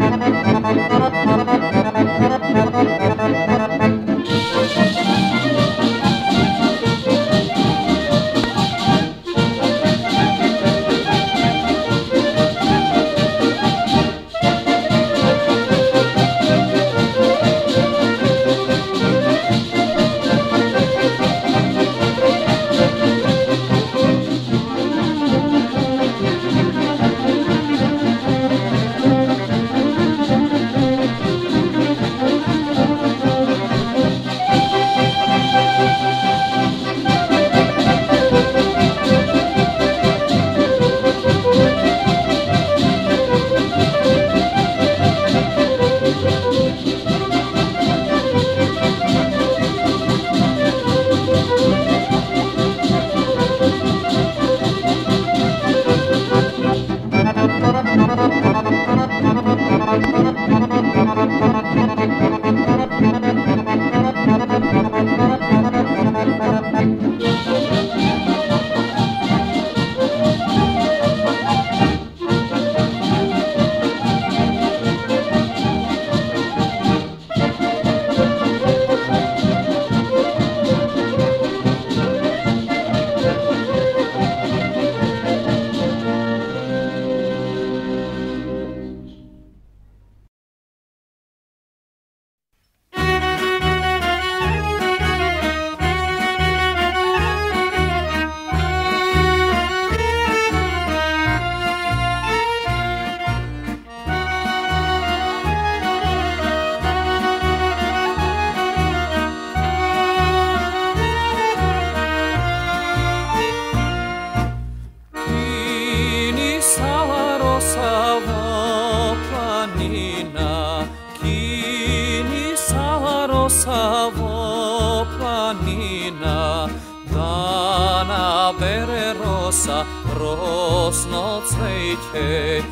rosno cvejte,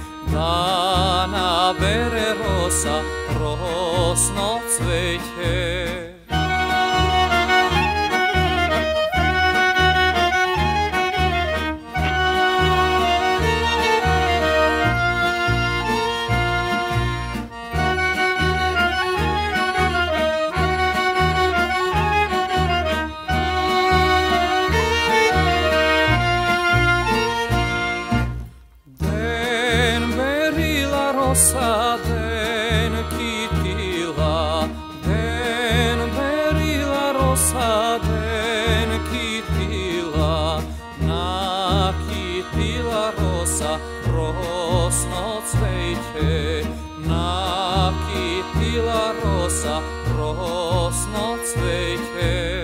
dana bere rosa, rosno cvejte. Den kitila, den berila rosa, den kitila, nakitila rosa, rosno cvejte, nakitila rosa, rosno cvejte.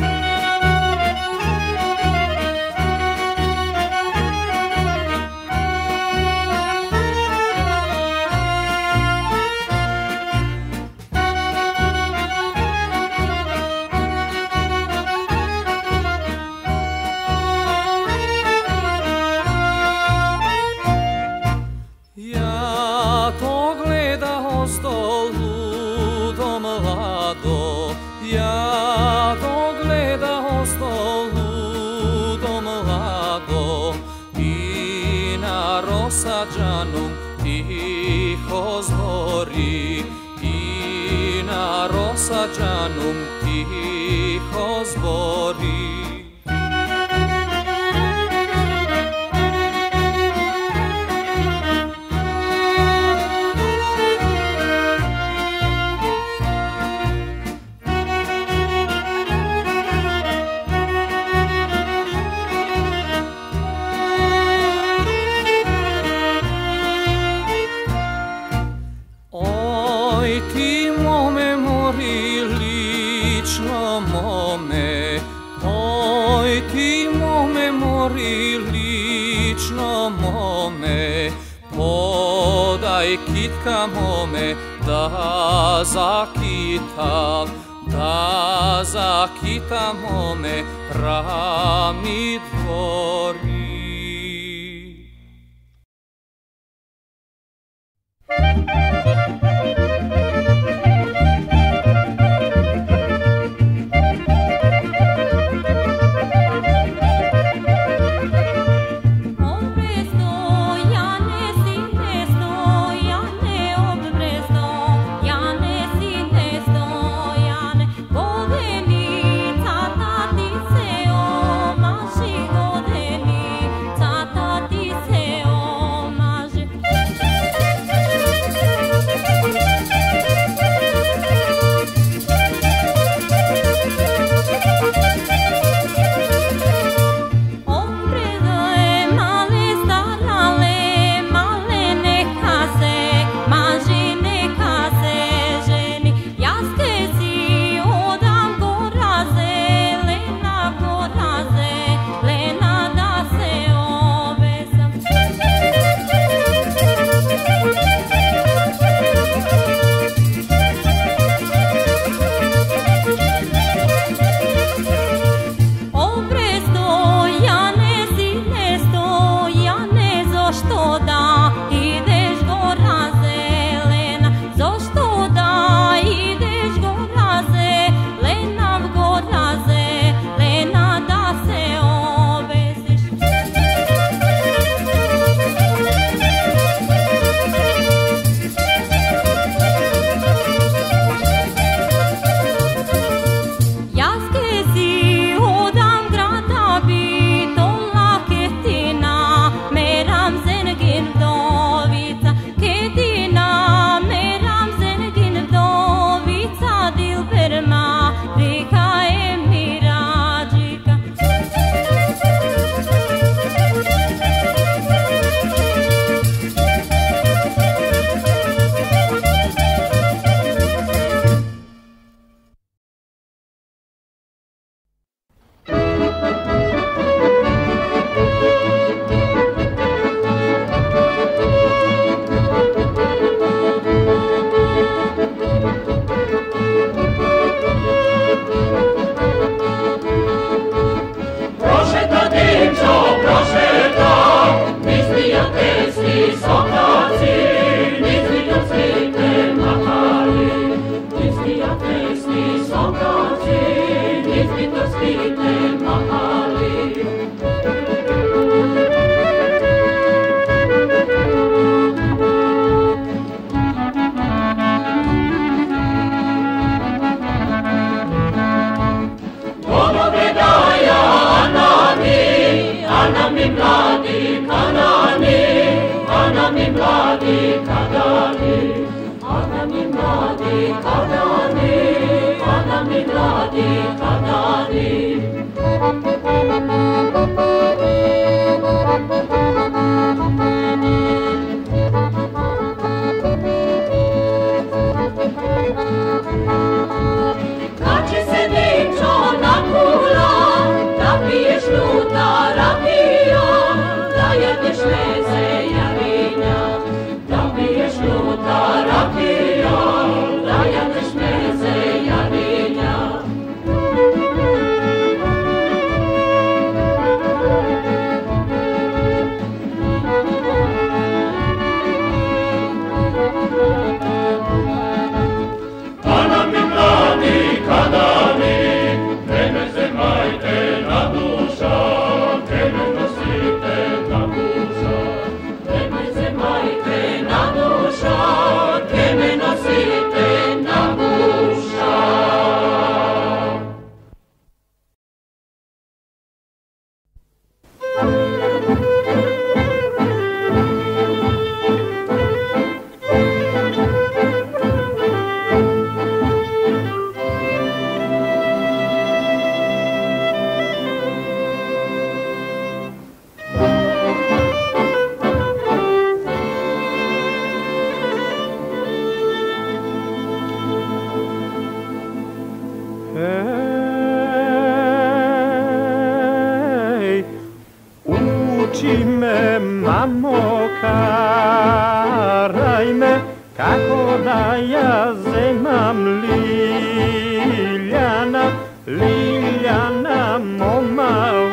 Ja to gledao stol ludo mlado i na rosađanu tiho zbori, i na rosađanu tiho zbori. Oj ti mome mori lično mome, oj ti mome mori lično mome, podaj kitka mome da zakitam, da zakitam mome ravni dvori. Stojane, sine, stojane, ob Uči me, mamo, karaj me, kako da ja zemam Liljana, Liljana, moma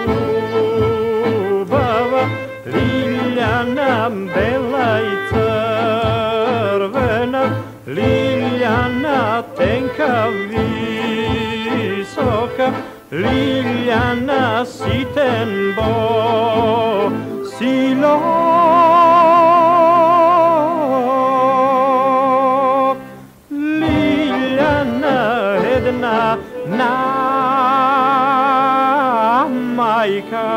ubava, Liljana, bela i crvena, Liljana, tenka, visoka, Liljana, sitenbo, silo, Liljana, jedna majka.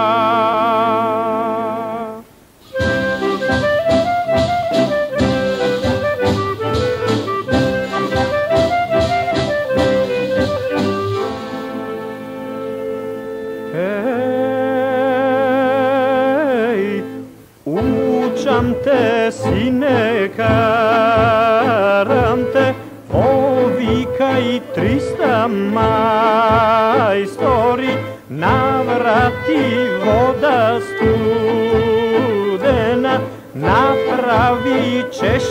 Učam te, sine, karam te, ovikaj 300 majstori, navrati voda studena, napravi ćeš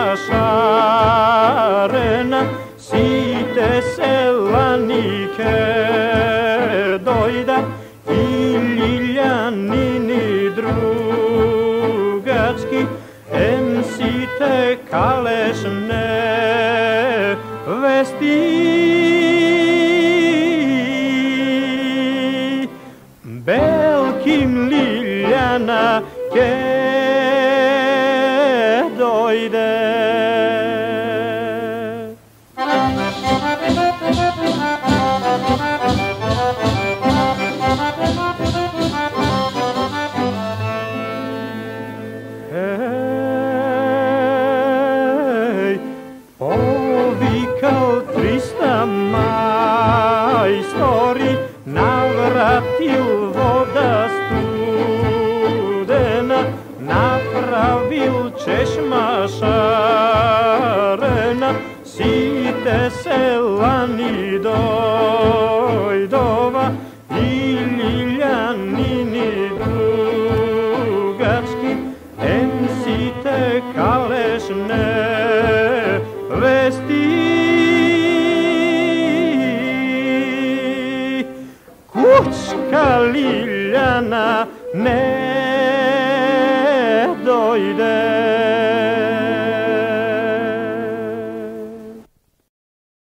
mašarena, site selanike dojda i Liljanini drugački, em site kalešne vesti. Belkim Liljana ke dojde. Ovikal 300 majstori, navratil voda studena, napravil ćeš mašarena, site selani dojdova i Liljanini drugački, em site kalešne vesti. Kućka Liljana ne dojde.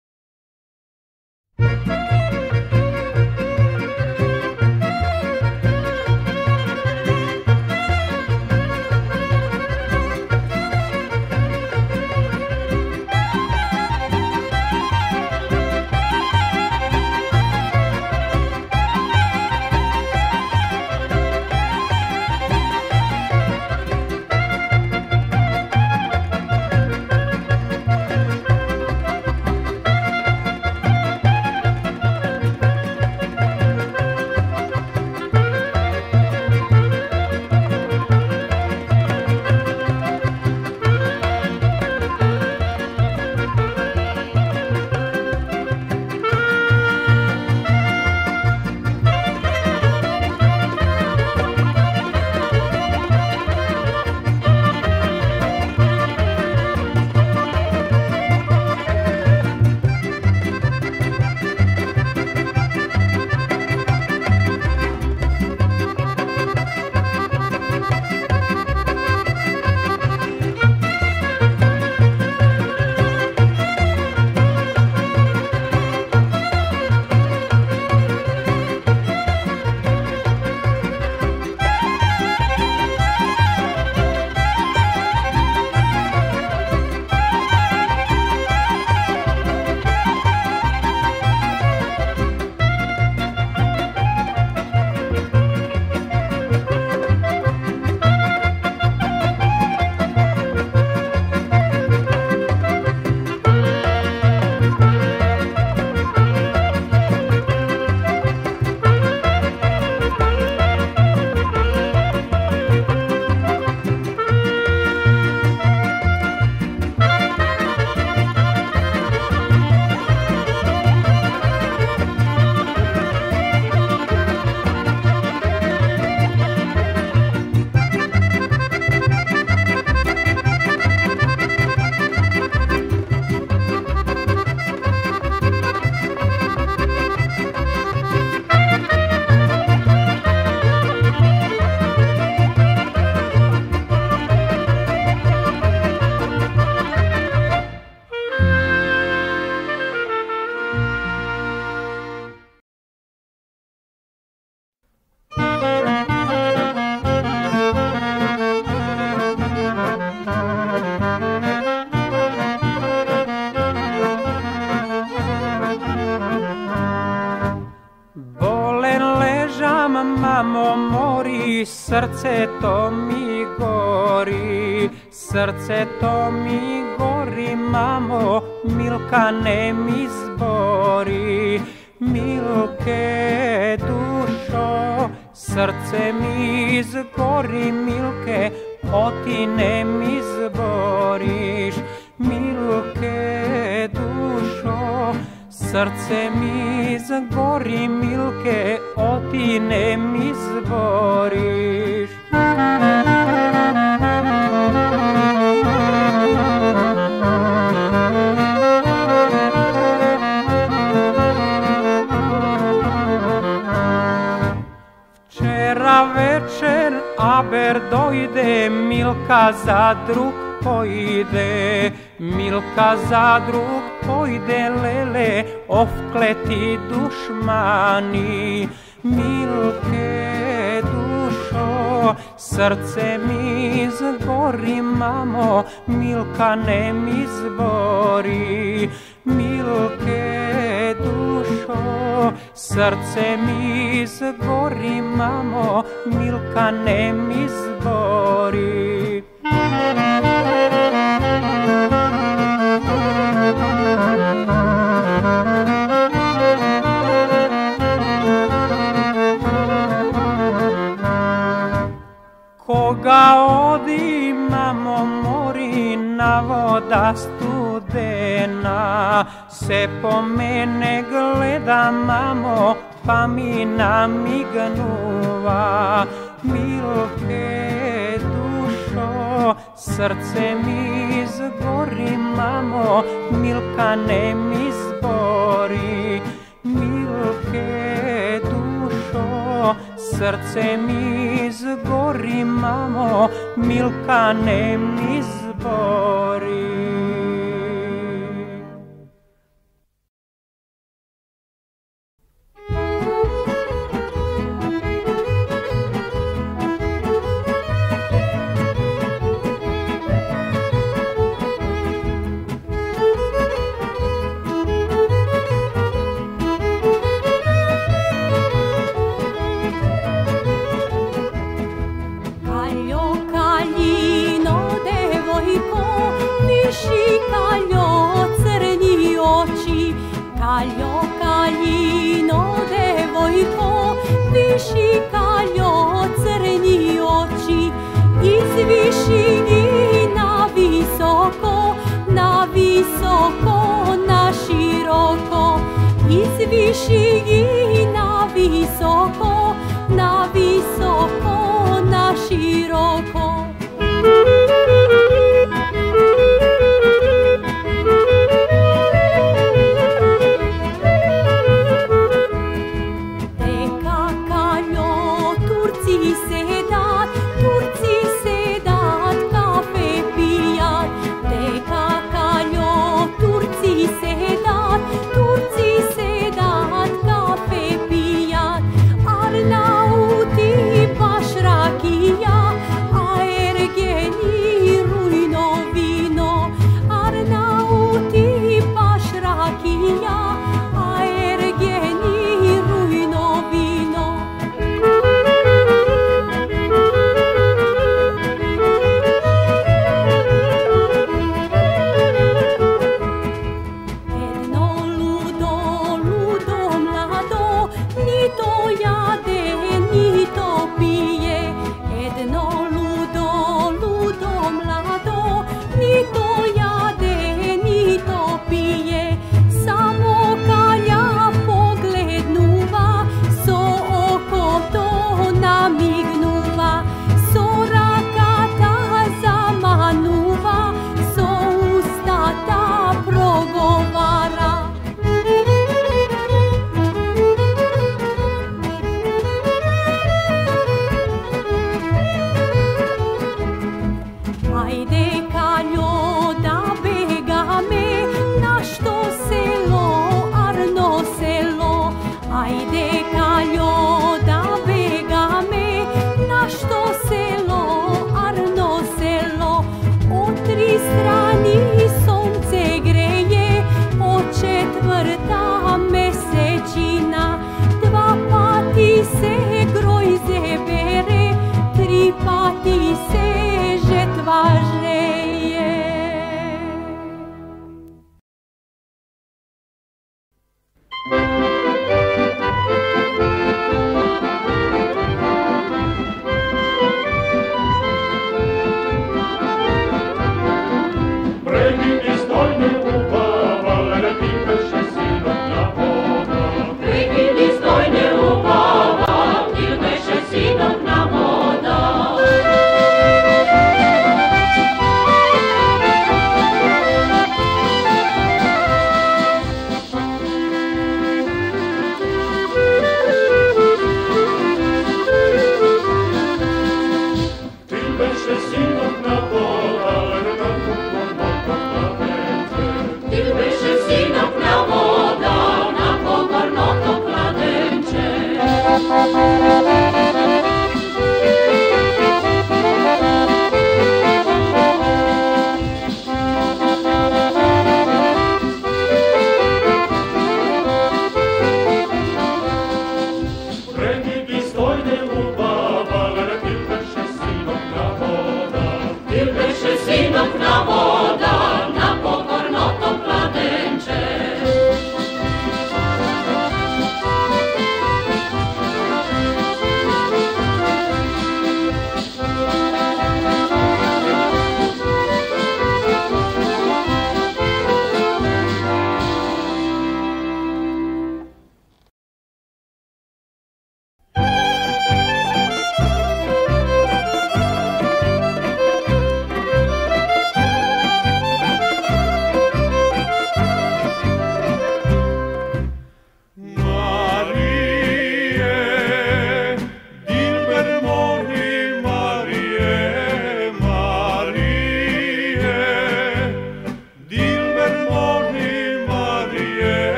i srce to mi gori, srce to mi gori, mamo, Milka ne mi zbori. Milke dušo, srce mi zgori, Milke, o ti ne mi zboriš. Milke dušo, srce mi zgori, Milke, o ti ne mi zboriš. Včera večer aber dojde, Milka za drug pojde, Milka za drug pojde, lele, ofkleti dušmani. Milke dušo, srce mi zgori, mamo, Milka ne mi zbori. Milke dušo, srce mi zgori, mamo, Milka ne mi zbori. Koga odi, mamo, mori na voda studena, se po mene gleda, mamo, pa mi namignuva. Milke dušo, srce mi zgori, mamo, Milka ne mi zbori. Milke dušo, srce mi zgori, mamo, Milka ne mi zbori. Kaljo, kaljino, devojko, viši kaljo, crni oči, izviši i na visoko, na široko, izviši i na visoko, na široko.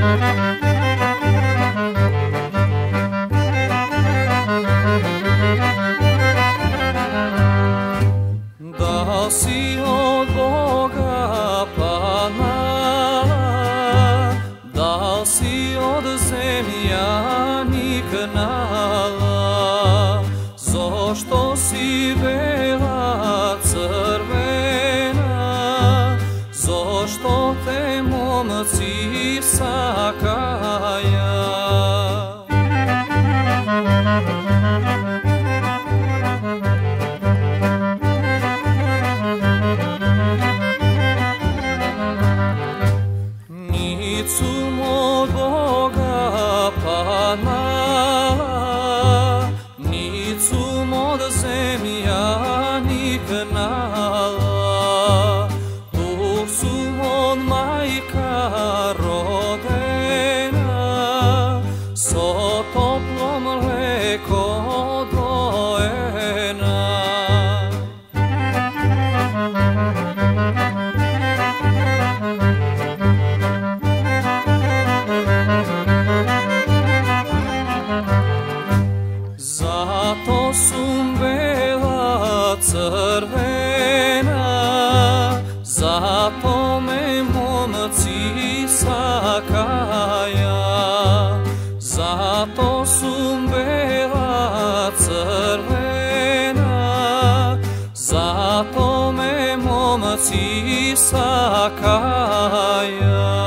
Da si od Boga Pana, da si od zemljanik nala, zašto si bela crvena, zašto te momci sakaja? Nicum od Boga Pana, nicum od zemljanik nala, tu su od majka rodena, so toplo mleko dojena. Zato sum bela crvena, zato me momci sakaja. Zato sum bela crvena, zato me momci sakaja.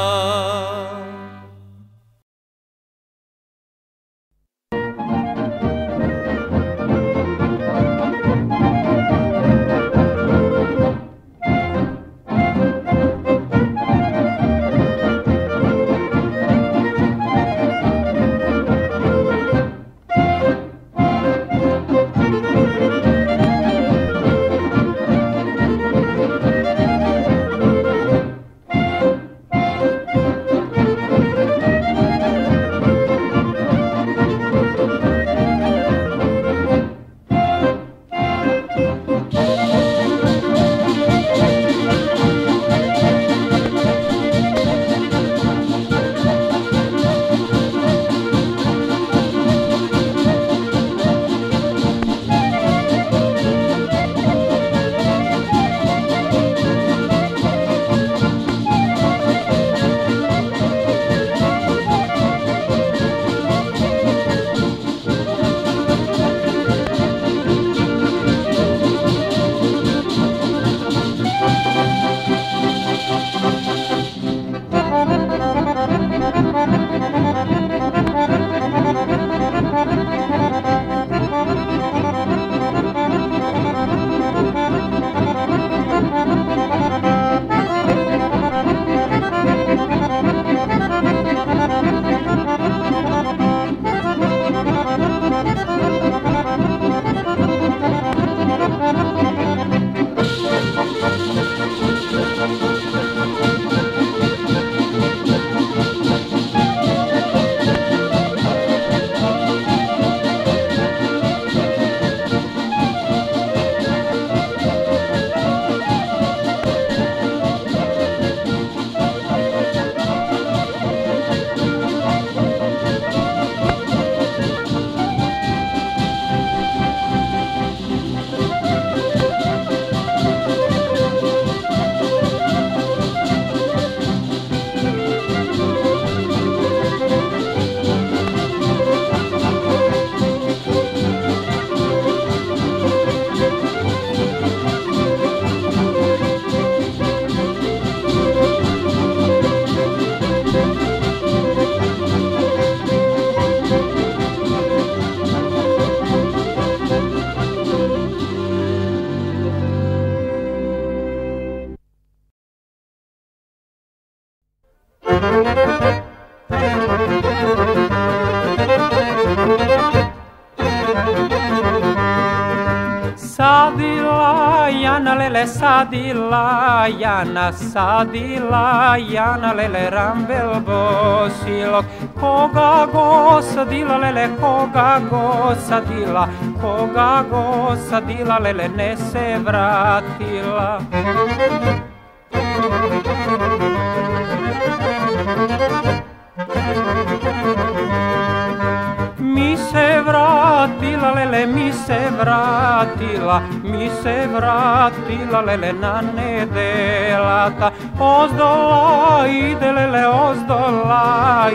Sadila yana lele sadila yana lele rambel bosilog. Koga go sadila lele, koga go sadila lele, ne se vratila. lele mi se vratila lelena nedelata. Ozdola ide lele, ozdola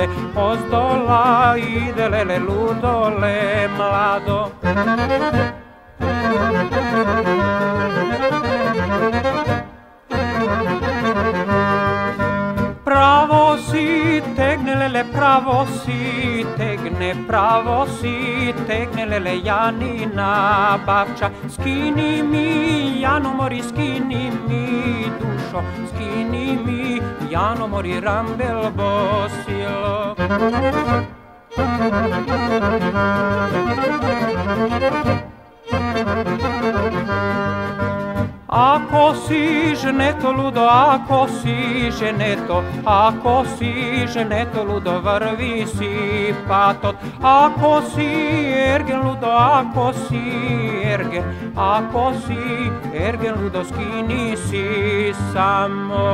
ide lele ludole mlado. Pravo si tegne lele, pravo si tegne lele Janina bavča. Skini mi Jano mori, skini mi dušo, skini mi Jano mori rambel bosilo. Ako si ženeto ludo, ako si ženeto ludo, vrvi si patot. Ako si ergen ludo, ako si ergen ludo, skini si samo.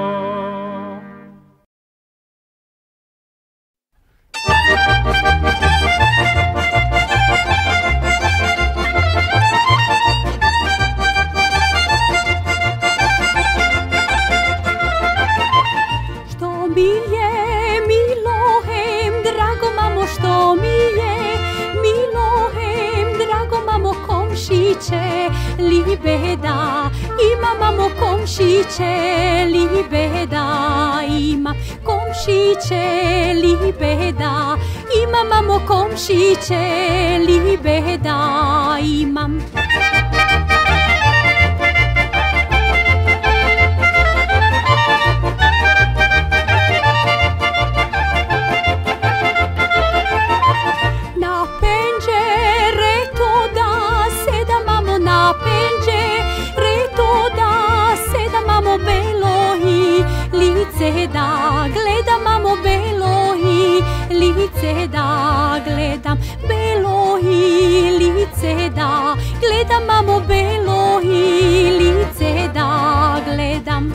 Libeda, ima mamo komšiće, libeda, ima komšiće, libeda, ima mamo komšiće, libeda, imam. Da gledam mamo belohi, lice da gledam belohi, lice da gledam mamo belohi, lice da gledam.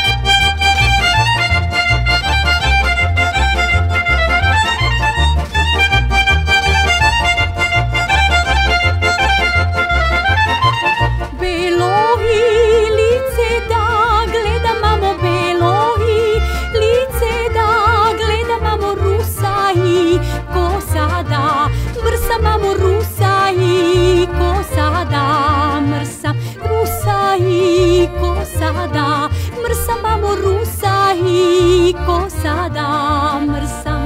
Mamo rusaji, ko sada mrsa, rusaji, ko sada mrsa, mamo rusaji, ko sada mrsa.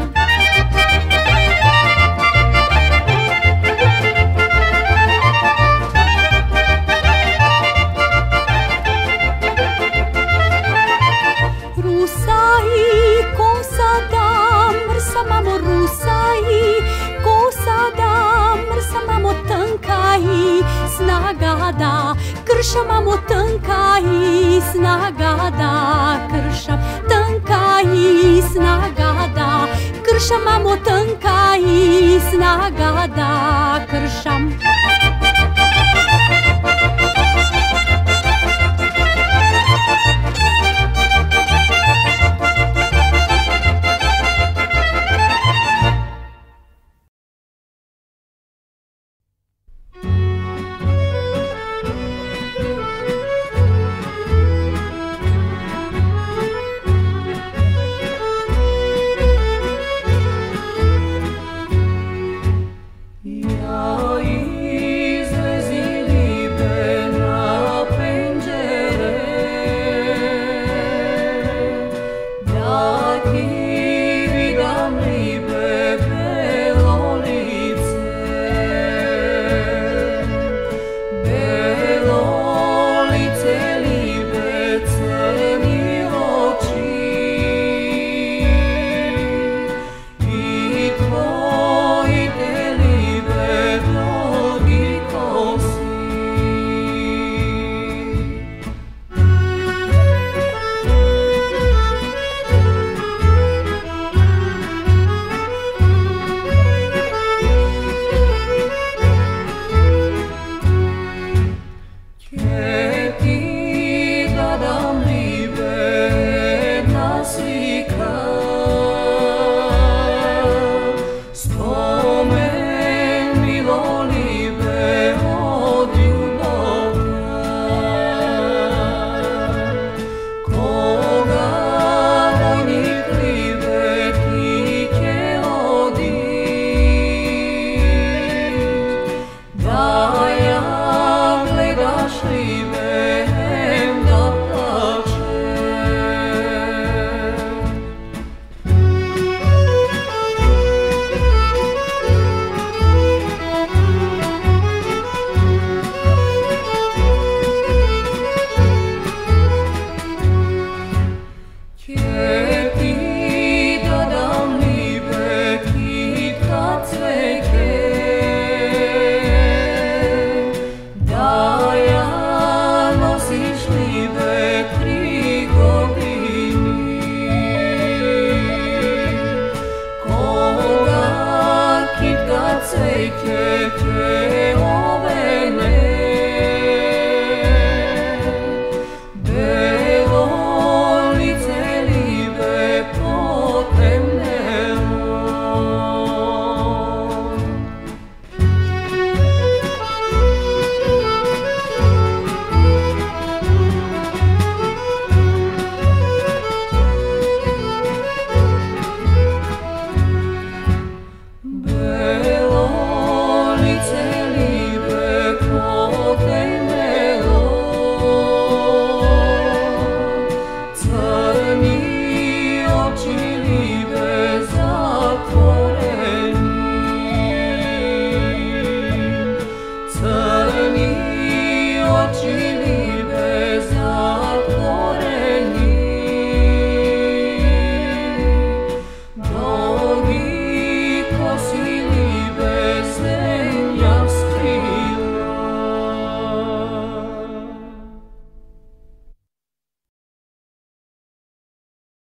Rusaji, ko sada mrsa, mamo rusaji, ko sada mrsa, mamo tankaji, snaga da kršam, mamo tankaji, snaga da kršam, tankaji, snaga da kršam, mamo tankaji, snaga da kršam.